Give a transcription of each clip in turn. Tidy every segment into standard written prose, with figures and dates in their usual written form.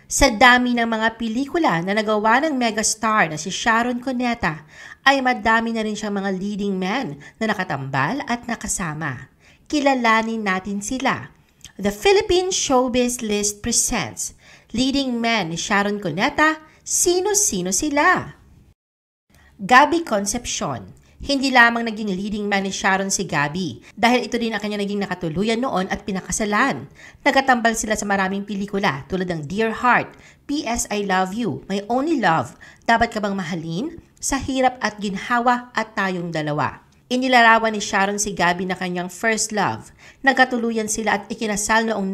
Sa dami ng mga pelikula na nagawa ng megastar na si Sharon Cuneta, ay madami na rin siyang mga leading men na nakatambal at nakasama. Kilalanin natin sila. The Philippine Showbiz List presents Leading Men ni Sharon Cuneta, sino-sino sila? Gabby Concepcion. Hindi lamang naging leading man ni Sharon si Gabby dahil ito din ang kanya naging nakatuluyan noon at pinakasalan. Nagkatambal sila sa maraming pelikula tulad ng Dear Heart, P.S. I Love You, My Only Love, Dapat Ka Bang Mahalin, Sa Hirap at Ginhawa at Tayong Dalawa. Inilarawan ni Sharon si Gabby na kanyang first love. Nagkatuluyan sila at ikinasal noong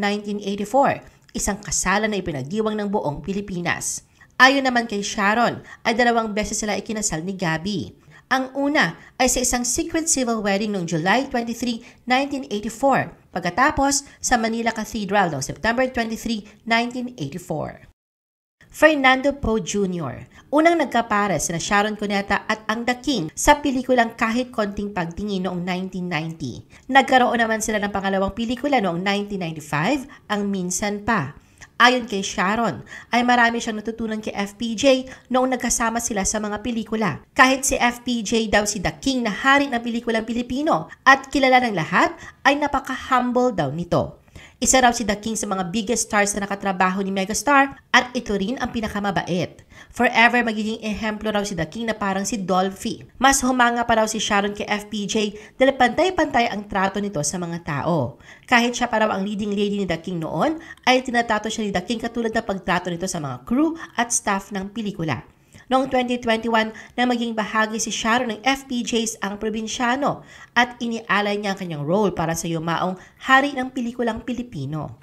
1984, isang kasalan na ipinagdiwang ng buong Pilipinas. Ayon naman kay Sharon, ay 2 beses sila ikinasal ni Gabby. Ang una ay sa isang secret civil wedding noong July 23, 1984, pagkatapos sa Manila Cathedral noong September 23, 1984. Fernando Poe Jr. Unang nagkapares sina Sharon Cuneta at ang The King sa pelikulang Kahit Konting Pagtingin noong 1990. Nagkaroon naman sila ng pangalawang pelikula noong 1995, Ang Minsan Pa. Ayon kay Sharon, ay marami siyang natutunan kay FPJ noong nagkasama sila sa mga pelikula. Kahit si FPJ daw si The King na hari ng pelikulang Pilipino at kilala ng lahat, ay napaka-humble daw nito. Isa raw si The King sa mga biggest stars na nakatrabaho ni Megastar at ito rin ang pinakamabait. Forever magiging ehemplo raw si The King na parang si Dolphy. Mas humanga pa raw si Sharon kay FPJ dahil pantay-pantay ang trato nito sa mga tao. Kahit siya pa raw ang leading lady ni The King noon, ay tinatato siya ni The King katulad ng pagtrato nito sa mga crew at staff ng pelikula. Noong 2021, na maging bahagi si Sharon ng FPJ's Ang Probinsyano at inialay niya ang kanyang role para sa yumaong hari ng pelikulang Pilipino.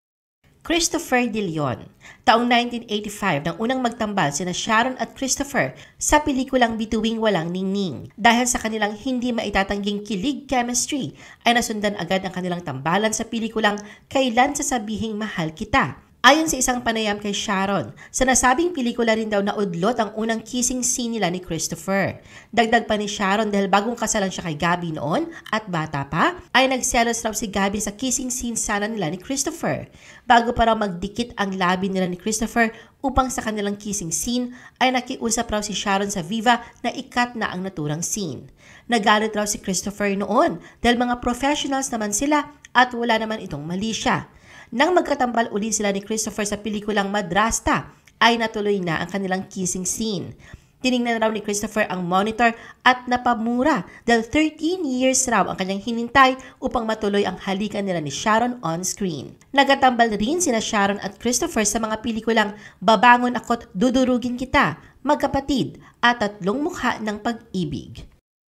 Christopher De Leon. Taong 1985 nang unang magtambal sina Sharon at Christopher sa pelikulang Bituing Walang Ningning. Dahil sa kanilang hindi maitatangging kilig chemistry, ay nasundan agad ang kanilang tambalan sa pelikulang Kailan Sasabihing Mahal Kita. Ayon sa isang panayam kay Sharon, sa nasabing pelikula rin daw naudlot ang unang kissing scene nila ni Christopher. Dagdag pa ni Sharon dahil bagong kasalan siya kay Gabby noon at bata pa, ay nagselos raw si Gabby sa kissing scene sana nila ni Christopher. Bago pa raw magdikit ang labi nila ni Christopher upang sa kanilang kissing scene, ay nakiusap raw si Sharon sa Viva na ikat na ang naturang scene. Nagalit raw si Christopher noon dahil mga professionals naman sila at wala naman itong mali siya. Nang magkatambal uli sila ni Christopher sa pelikulang Madrasta, ay natuloy na ang kanilang kissing scene. Tiningnan raw ni Christopher ang monitor at napamura dahil 13 years raw ang kanyang hinintay upang matuloy ang halikan nila ni Sharon on screen. Nagkatambal rin sina Sharon at Christopher sa mga pelikulang Babangon Ako't Dudurugin Kita, Magkapatid at Tatlong Mukha ng Pag-ibig.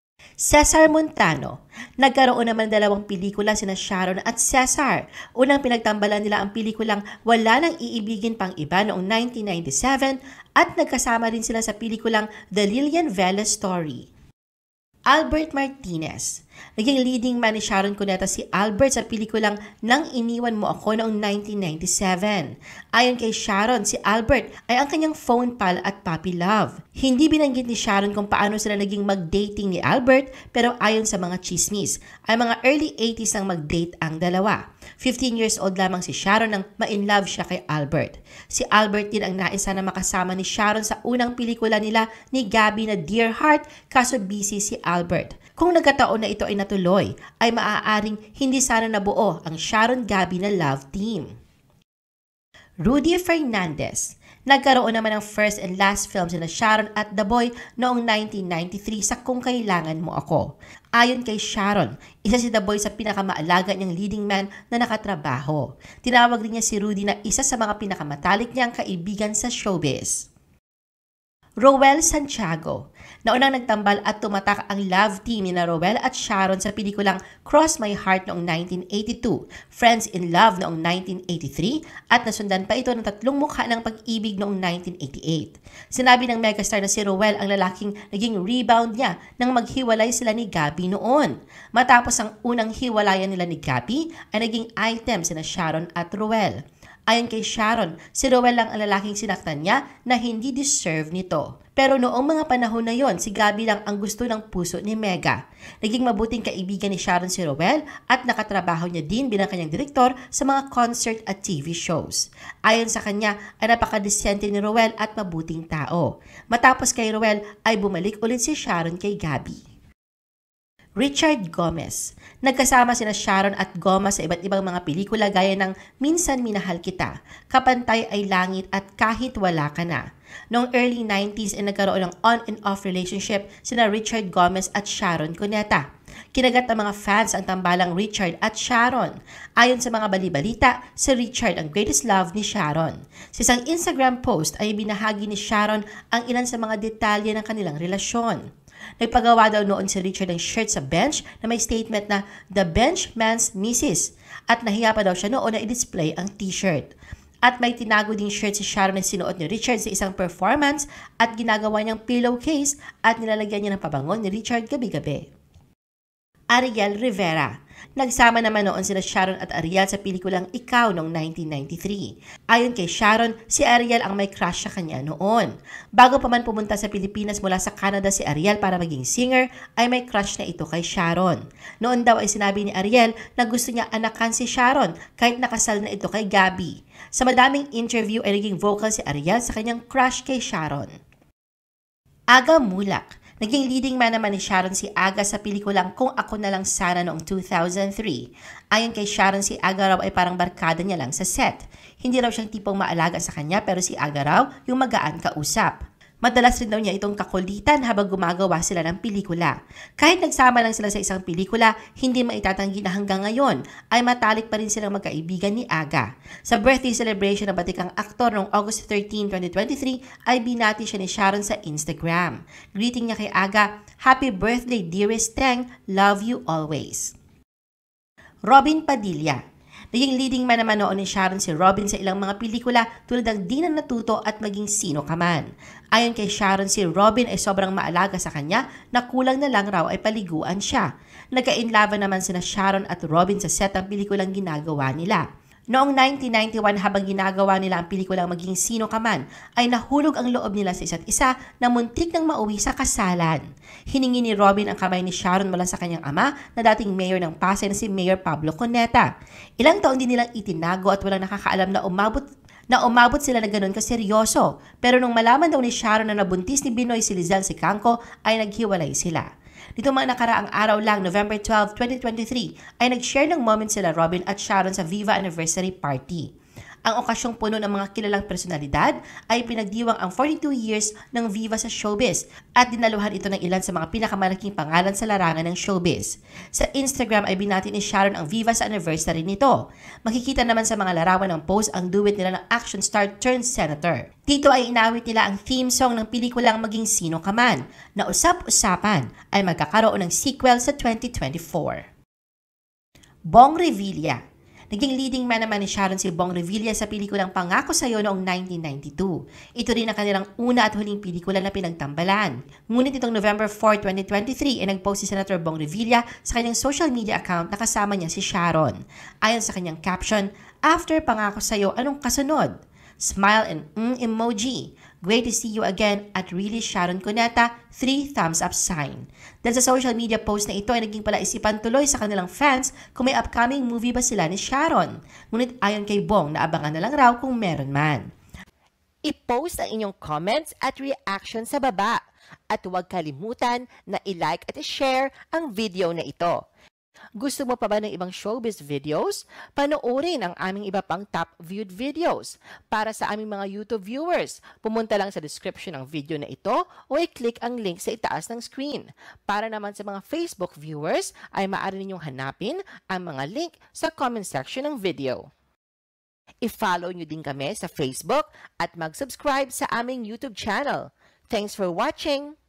Cesar Montano. Nagkaroon naman 2 pelikula sina Sharon at Cesar. Unang pinagtambalan nila ang pelikulang Wala Nang Iibigin Pang Iba noong 1997 at nagkasama rin sila sa pelikulang The Lilian Vela Story. Albert Martinez. Naging leading man ni Sharon Cuneta si Albert sa pelikulang Nang Iniwan Mo Ako noong 1997. Ayon kay Sharon, si Albert ay ang kanyang phone pal at puppy love. Hindi binanggit ni Sharon kung paano sila naging mag-dating ni Albert, pero ayon sa mga chismis, ay mga early 80s ang mag-date ang dalawa. 15 years old lamang si Sharon nang ma-inlove siya kay Albert. Si Albert din ang naisa na makasama ni Sharon sa unang pelikula nila ni Gabby na Dear Heart, kaso busy si Albert. Kung nagkataon na ito ay natuloy, ay maaaring hindi sana nabuo ang Sharon-Gabby na love team. Rudy Fernandez. Nagkaroon naman ng first and last film sina Sharon at The Boy noong 1993 sa Kung Kailangan Mo Ako. Ayon kay Sharon, isa si The Boy sa pinakamaalaga niyang leading man na nakatrabaho. Tinawag din niya si Rudy na isa sa mga pinakamatalik niyang kaibigan sa showbiz. Roel Santiago. Naunang nagtambal at tumatak ang love team ni na Roel at Sharon sa pelikulang Cross My Heart noong 1982, Friends in Love noong 1983, at nasundan pa ito ng Tatlong Mukha ng Pag-ibig noong 1988. Sinabi ng megastar na si Roel ang lalaking naging rebound niya nang maghiwalay sila ni Gabby noon. Matapos ang unang hiwalayan nila ni Gabby, ay naging item sina Sharon at Roel. Ayon kay Sharon, si Roel lang ang lalaking sinaktan niya na hindi deserve nito. Pero noong mga panahon na yon, si Gabby lang ang gusto ng puso ni Mega. Naging mabuting kaibigan ni Sharon si Roel at nakatrabaho niya din bilang kanyang direktor sa mga concert at TV shows. Ayon sa kanya, ay napakadesente ni Roel at mabuting tao. Matapos kay Roel ay bumalik ulit si Sharon kay Gabby. Richard Gomez. Nagkasama sina Sharon at Goma sa iba't ibang mga pelikula gaya ng Minsan Minahal Kita, Kapantay ay Langit at Kahit Wala Ka Na. Noong early 90s ay nagkaroon ng on and off relationship sina Richard Gomez at Sharon Cuneta. Kinagat ng mga fans ang tambalang Richard at Sharon. Ayon sa mga balibalita, si Richard ang greatest love ni Sharon. Sa isang Instagram post ay binahagi ni Sharon ang ilan sa mga detalye ng kanilang relasyon. Nagpagawa daw noon si Richard ng shirt sa bench na may statement na The Bench Man's Misses at nahiya pa daw siya noon na i-display ang t-shirt. At may tinago ding shirt si Sharon na sinuot ni Richard sa isang performance at ginagawa niyang pillowcase at nilalagyan niya ng pabango ni Richard gabi-gabi. Ariel Rivera. Nagsama naman noon sila Sharon at Ariel sa pelikulang Ikaw noong 1993. Ayon kay Sharon, si Ariel ang may crush sa kanya noon. Bago pa man pumunta sa Pilipinas mula sa Canada si Ariel para maging singer, ay may crush na ito kay Sharon. Noon daw ay sinabi ni Ariel na gusto niya anakan si Sharon kahit nakasal na ito kay Gabby. Sa madaming interview ay naging vocal si Ariel sa kanyang crush kay Sharon. Aga Mulak. Naging leading man naman ni Sharon si Aga sa pelikulang Kung Ako Na Lang Sana noong 2003. Ayon kay Sharon, si Aga raw ay parang barkada niya lang sa set. Hindi raw siyang tipong maalaga sa kanya pero si Aga raw yung magaan kausap. Madalas rin daw niya itong kakulitan habang gumagawa sila ng pelikula. Kahit nagsama lang sila sa isang pelikula, hindi maitatanggi na hanggang ngayon ay matalik pa rin silang magkaibigan ni Aga. Sa birthday celebration ng batikang aktor noong August 13, 2023 ay binati siya ni Sharon sa Instagram. Greeting niya kay Aga, "Happy birthday dearest Teng, love you always." Robin Padilla. Naging leading man naman noon ni Sharon si Robin sa ilang mga pelikula tulad ng Di Na Natuto at Maging Sino Ka Man. Ayon kay Sharon, si Robin ay sobrang maalaga sa kanya na kulang na lang raw ay paliguan siya. Nagka-inlove naman sina Sharon at Robin sa set ng pelikulang ginagawa nila. Noong 1991 habang ginagawa nila ang pelikulang Maging Sino Ka Man, ay nahulog ang loob nila sa isa't isa na muntik nang mauwi sa kasalan. Hiningi ni Robin ang kamay ni Sharon mula sa kanyang ama na dating mayor ng Pasay na si Mayor Pablo Cuneta. Ilang taon din nilang itinago at walang nakakaalam na umabot sila na ganun kaseryoso. Pero nung malaman daw ni Sharon na nabuntis ni Binoy si Lizelle Sicangco ay naghiwalay sila. Dito mga nakaraang araw lang, November 12, 2023, ay nag-share ng moment sila Robin at Sharon sa Viva Anniversary Party. Ang okasyong puno ng mga kilalang personalidad ay pinagdiwang ang 42 years ng Viva sa showbiz at dinaluhan ito ng ilan sa mga pinakamalaking pangalan sa larangan ng showbiz. Sa Instagram ay binati ni Sharon ang Viva sa anniversary nito. Makikita naman sa mga larawan ng post ang duet nila ng action star turned senator. Dito ay inawit nila ang theme song ng pelikulang Maging Sino Ka Man na usap-usapan ay magkakaroon ng sequel sa 2024. Bong Revilla. Naging leading man naman ni Sharon si Bong Revilla sa pelikulang Pangako Sa'yo noong 1992. Ito rin ang kanilang una at huling pelikula na pinagtambalan. Ngunit itong November 4, 2023 ay nagpost si Senator Bong Revilla sa kanyang social media account na kasama niya si Sharon. Ayon sa kanyang caption, "After Pangako Sa'yo, anong kasunod? Smile and emoji. Great to see you again at really Sharon Cuneta, 3 thumbs up sign." Dahil sa social media post na ito ay naging palaisipan tuloy sa kanilang fans kung may upcoming movie ba sila ni Sharon. Ngunit ayon kay Bong, naabangan na lang raw kung meron man. I-post ang inyong comments at reaction sa baba. At huwag kalimutan na i-like at i-share ang video na ito. Gusto mo pa ba ng ibang showbiz videos? Panoorin ang aming iba pang top viewed videos. Para sa aming mga YouTube viewers, pumunta lang sa description ng video na ito o i-click ang link sa itaas ng screen. Para naman sa mga Facebook viewers, ay maaari ninyong hanapin ang mga link sa comment section ng video. I-follow nyo din kami sa Facebook at mag-subscribe sa aming YouTube channel. Thanks for watching!